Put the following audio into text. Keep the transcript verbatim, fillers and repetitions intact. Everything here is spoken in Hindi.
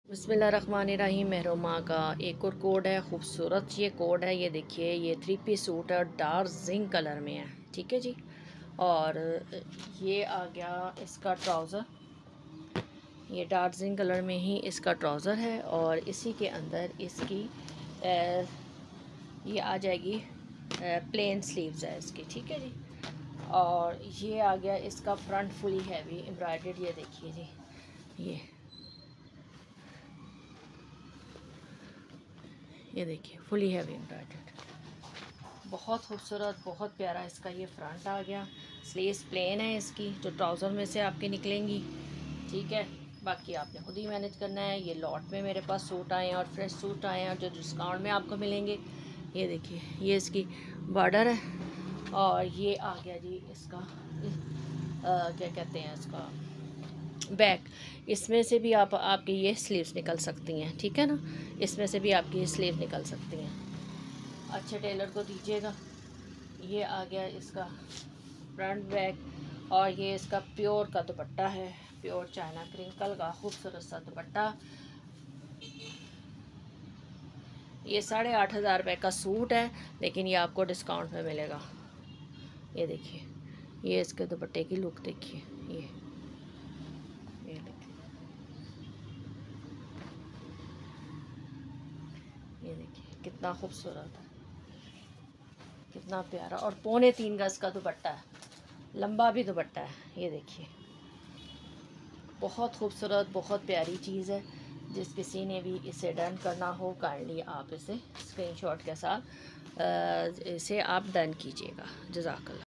बिस्मिल्लाहिर्रहमानिर्रहीम। महरोमा का एक और कोड है, खूबसूरत ये कोड है। ये देखिए, ये थ्री पीस सूट है, डार्क जिंक कलर में है। ठीक है जी। और ये आ गया इसका ट्राउज़र, ये डार्क जिंक कलर में ही इसका ट्राउज़र है। और इसी के अंदर इसकी ए, ये आ जाएगी प्लेन स्लीव्स है इसकी। ठीक है जी। और ये आ गया इसका फ्रंट फुली हैवी एम्ब्रॉयडर्ड। ये देखिए जी, ये ये देखिए फुली हैवी एम्ब्रॉयडर्ड, बहुत खूबसूरत, बहुत प्यारा इसका ये फ्रंट आ गया। स्लीव्स प्लेन है इसकी, जो ट्राउज़र में से आपके निकलेंगी। ठीक है, बाकी आपने खुद ही मैनेज करना है। ये लॉट में मेरे पास सूट आए हैं और फ्रेश सूट आए हैं, और जो डिस्काउंट में आपको मिलेंगे। ये देखिए, ये इसकी बॉर्डर है। और ये आ गया जी इसका आ, क्या कहते हैं इसका बैक। इसमें से भी आप आपकी ये स्लीव्स निकल सकती हैं। ठीक है ना, इसमें से भी आपकी ये स्लीव निकल सकती हैं। अच्छे टेलर को दीजिएगा। ये आ गया इसका फ्रंट बैक। और ये इसका प्योर का दुपट्टा है, प्योर चाइना क्रिंकल का खूबसूरत सा दुपट्टा। ये साढ़े आठ हज़ार रुपये का सूट है, लेकिन ये आपको डिस्काउंट में मिलेगा। ये देखिए, ये इसके दुपट्टे की लुक देखिए। ये ये देखिए, ये देखिए कितना खूबसूरत है, कितना प्यारा। और पौने तीन गज का दुपट्टा है, लंबा भी दुपट्टा है। ये देखिए, बहुत खूबसूरत, बहुत प्यारी चीज़ है। जिस किसी ने भी इसे डन करना हो, काइंडली आप इसे स्क्रीनशॉट के साथ इसे आप डन कीजिएगा। जज़ाकल्लाह।